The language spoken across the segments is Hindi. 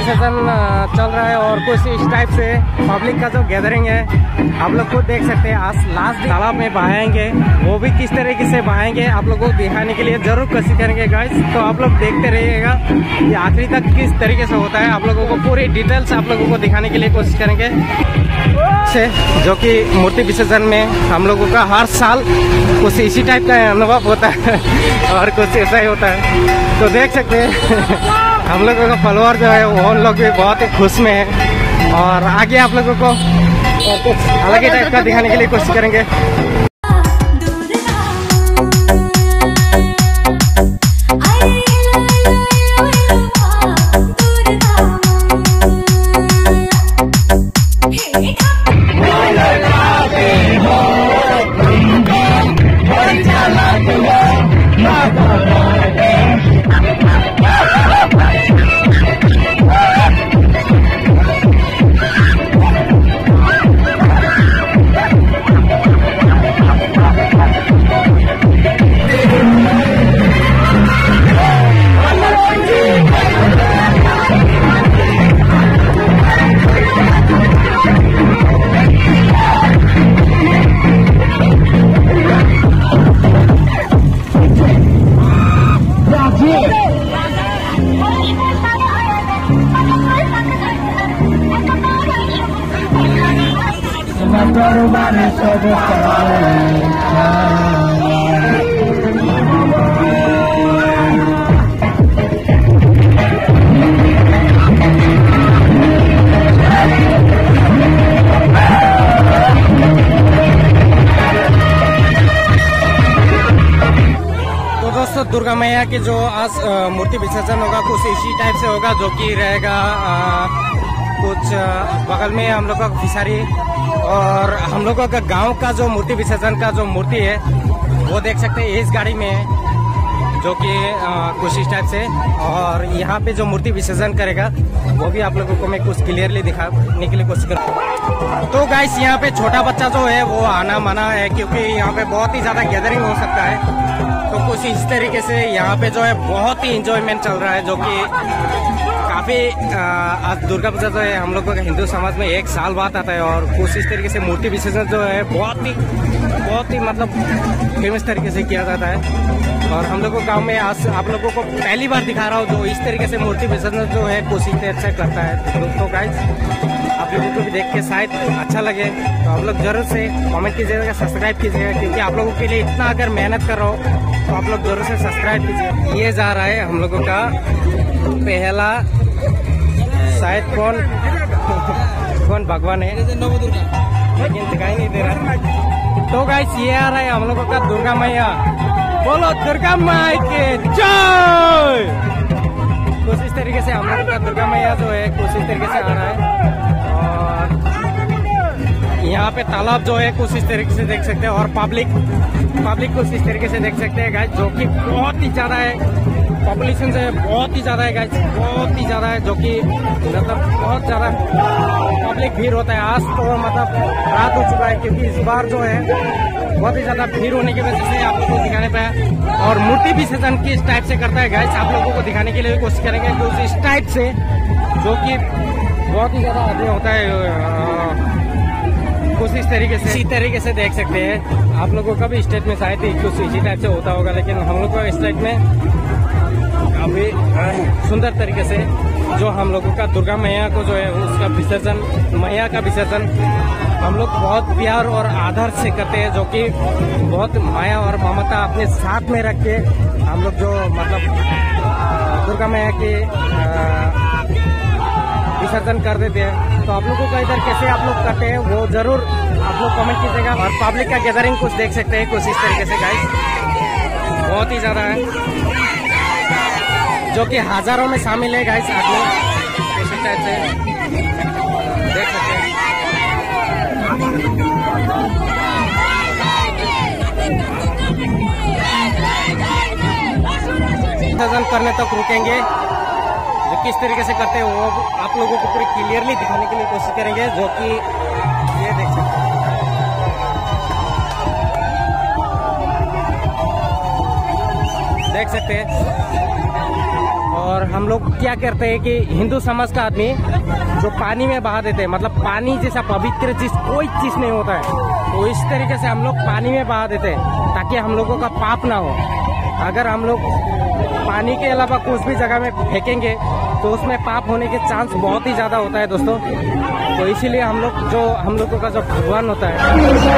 विसर्जन चल रहा है और कुछ इस टाइप से पब्लिक का जो गैदरिंग है आप लोग खुद देख सकते हैं। आज लास्ट तालाब में बहाएंगे, वो भी किस तरीके से बहाएंगे आप लोगों को दिखाने के लिए जरूर कोशिश करेंगे गाइस। तो आप लोग देखते रहिएगा ये आखिरी तक किस तरीके से होता है, आप लोगों को पूरी डिटेल्स आप लोगों को दिखाने के लिए कोशिश करेंगे से, जो कि मूर्ति विसर्जन में हम लोगों का हर साल कुछ इसी टाइप का अनुभव होता है और कुछ ऐसा ही होता है। तो देख सकते हैं हम लोगों का फॉलोअर जो है वो लोग भी बहुत ही खुश में है और आगे आप लोगों को कुछ अलग ही टाइप का दिखाने के लिए कोशिश करेंगे। दुर्गा मैया की जो आज मूर्ति विसर्जन होगा कुछ इसी टाइप से होगा, जो कि रहेगा कुछ बगल में हम लोग का फिशरी और हम लोगों का गांव का जो मूर्ति विसर्जन का जो मूर्ति है वो देख सकते हैं इस गाड़ी में, जो कि कुछ इस टाइप से। और यहाँ पे जो मूर्ति विसर्जन करेगा वो भी आप लोगों को मैं कुछ क्लियरली दिखाने के लिए कोशिश करूँगा। तो गाइस यहाँ पे छोटा बच्चा जो है वो आना मना है, क्योंकि यहाँ पे बहुत ही ज्यादा गैदरिंग हो सकता है। तो कुछ इस तरीके से यहाँ पे जो है बहुत ही इंजॉयमेंट चल रहा है, जो कि काफी आज दुर्गा पूजा जो है हम लोगों का हिंदू समाज में एक साल बाद आता है और कुछ इस तरीके से मूर्ति विसर्जन जो है बहुत ही मतलब फेमस तरीके से किया जाता है। और हम लोगों गांव में आज आप लोगों को पहली बार दिखा रहा हूँ जो इस तरीके से मूर्ति विसर्जन जो है कुछ इस तरह से करता है। दोस्तों गाइस आप लोगों को भी देख के शायद अच्छा लगे तो आप लोग जरूर से कमेंट कीजिएगा, सब्सक्राइब कीजिएगा, क्योंकि आप लोगों के लिए इतना अगर मेहनत कर रहा हो तो आप लोग जरूर से सब्सक्राइब कीजिए। ये जा रहा है हम लोगों का पहला शायद कौन भगवान है लेकिन दिखाई नहीं दे रहा। तो गाइस ये आ रहा है हम लोगों का दुर्गा मैया, बोलो दुर्गा माई के जय। कुछ इस तरीके से हम लोगों का दुर्गा मैया जो है कुछ इस तरीके से आ रहा है। और यहाँ पे तालाब जो है कुछ इस तरीके से देख सकते हैं और पब्लिक कुछ इस तरीके से देख सकते हैं गाइस, जो कि बहुत ही ज्यादा है। पॉपुलेशन जो है बहुत ही ज्यादा है गाइस, बहुत ही ज्यादा है, जो कि मतलब बहुत ज्यादा पब्लिक भीड़ होता है। आज तो मतलब रात हो चुका है, क्योंकि इस बार जो है बहुत ही ज्यादा भीड़ होने की वजह से आप लोगों को दिखाने पाया। और मूर्ति विसर्जन किस टाइप से करता है गाइस आप लोगों को दिखाने के लिए कोशिश करेंगे कुछ इस टाइप से, जो कि बहुत ही ज्यादा आगे होता है। कुछ इस तरीके से देख सकते हैं आप लोगों का भी स्टेट में शायद कुछ इसी टाइप से होता होगा, लेकिन हम लोग का स्टेट में काफी सुंदर तरीके से जो हम लोगों का दुर्गा मैया को जो है उसका विसर्जन, मैया का विसर्जन हम लोग बहुत प्यार और आदर से करते हैं, जो कि बहुत माया और ममता अपने साथ में रख के हम लोग जो मतलब दुर्गा मैया के विसर्जन कर देते हैं। तो आप लोगों का इधर कैसे आप लोग करते हैं वो जरूर आप लोग कमेंट कीजिएगा। और पब्लिक का गैदरिंग कुछ देख सकते हैं कुछ इस तरीके से गाइस, बहुत ही ज्यादा है, जो कि हजारों में शामिल है गाइस। आप लोग इसी टाइप से देख सकते हैं। विसर्जन करने तक रुकेंगे, जो किस तरीके से करते हैं वो आप लोगों को पूरी क्लियरली दिखाने के लिए कोशिश करेंगे, जो कि ये देख सकते हैं। देख सकते हैं और हम लोग क्या करते हैं कि हिंदू समाज का आदमी जो पानी में बहा देते हैं, मतलब पानी जैसा पवित्र चीज कोई चीज नहीं होता है, तो इस तरीके से हम लोग पानी में बहा देते हैं ताकि हम लोगों का पाप ना हो। अगर हम लोग पानी के अलावा कुछ भी जगह में फेंकेंगे तो उसमें पाप होने के चांस बहुत ही ज्यादा होता है दोस्तों। तो इसीलिए हम लोगों का जो भगवान होता है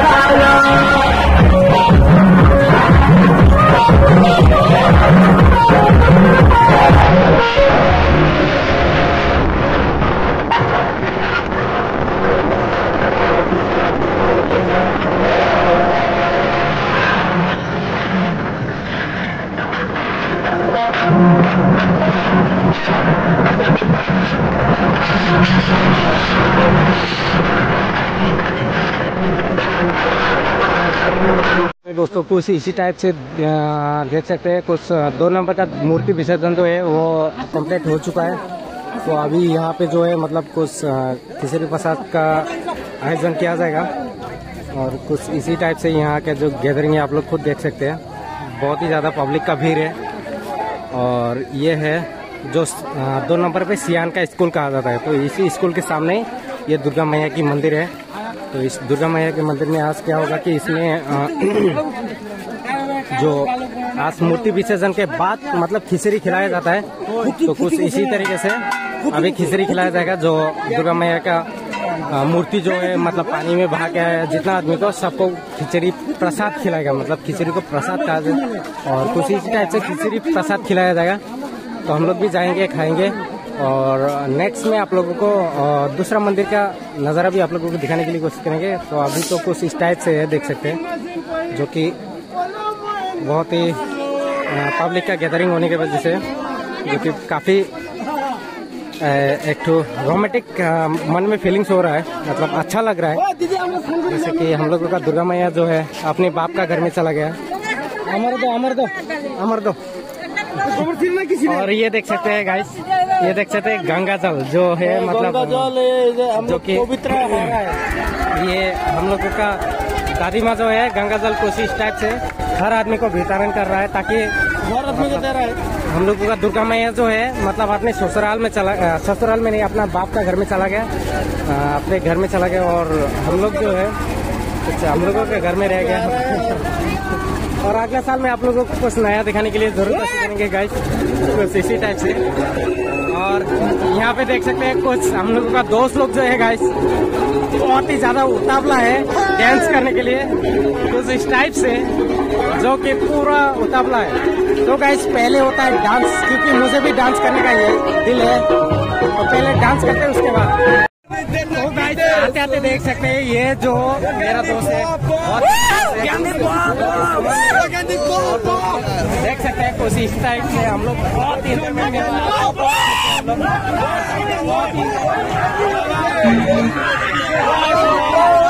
दोस्तों, कुछ इसी टाइप से देख सकते हैं। कुछ 2 नंबर का मूर्ति विसर्जन जो है वो कंप्लीट हो चुका है। तो अभी यहाँ पे जो है मतलब कुछ खिचड़ी प्रसाद का आयोजन किया जाएगा और कुछ इसी टाइप से यहाँ के जो गैदरिंग है आप लोग खुद देख सकते हैं। बहुत ही ज़्यादा पब्लिक का भीड़ है और ये है जो 2 नंबर पे सियान का स्कूल कहा जाता है। तो इसी स्कूल के सामने ये दुर्गा मैया की मंदिर है। तो इस दुर्गा मैया के मंदिर में आज क्या होगा कि इसमें जो आज मूर्ति विसर्जन के बाद मतलब खिचड़ी खिलाया जाता है। तो कुछ इसी तरीके से अभी खिचड़ी खिलाया जाएगा। जो दुर्गा मैया का मूर्ति जो है मतलब पानी में बहा के जितना आदमी को सबको खिचड़ी प्रसाद खिलाएगा, मतलब खिचड़ी को प्रसाद कहा जाए और कुछ इसी टाइप से खिचड़ी प्रसाद खिलाया जाएगा। तो हम लोग भी जाएंगे, खाएंगे और नेक्स्ट में आप लोगों को दूसरा मंदिर का नज़ारा भी आप लोगों को दिखाने के लिए कोशिश करेंगे। तो अभी तो कुछ इस टाइप से है, देख सकते हैं, जो कि बहुत ही पब्लिक का गैदरिंग होने की वजह से जो कि काफ़ी एक तो रोमांटिक मन में फीलिंग्स हो रहा है, मतलब अच्छा लग रहा है। जैसे कि हम लोगों का दुर्गा मैया जो है अपने बाप का घर में चला गया। अमर दो। और ये देख सकते हैं गाइस, ये देख सकते हैं गंगा जल जो है मतलब जो कि पवित्र है। ये हम लोगों का दादी माँ जो है गंगा जल कोशिश टाइप से हर आदमी को वितरण कर रहा है ताकि हर आदमी को दे रहा है। हम लोगों का दुर्गा मैया जो है मतलब अपने ससुराल में नहीं, अपना बाप का घर में चला गया, अपने घर में चला गया और हम लोग जो है हम लोगों के घर में रह गया। और अगले साल में आप लोगों को कुछ नया दिखाने के लिए जरूर कोशिश करेंगे गाइस, कुछ इसी टाइप से। और यहाँ पे देख सकते हैं कुछ हम लोगों का दोस्त लोग जो है गाइस बहुत ही ज्यादा उतावला है डांस करने के लिए, कुछ इस टाइप से जो कि पूरा उतावला है। तो गाइस पहले होता है डांस, क्योंकि मुझे भी डांस करने का ये दिल है, तो पहले डांस करते हैं उसके बाद। तो गाइस आते आते देख सकते हैं ये जो मेरा दोस्त है बहुत देख सकते हैं कुछ इस टाइप से हम लोग बहुत ही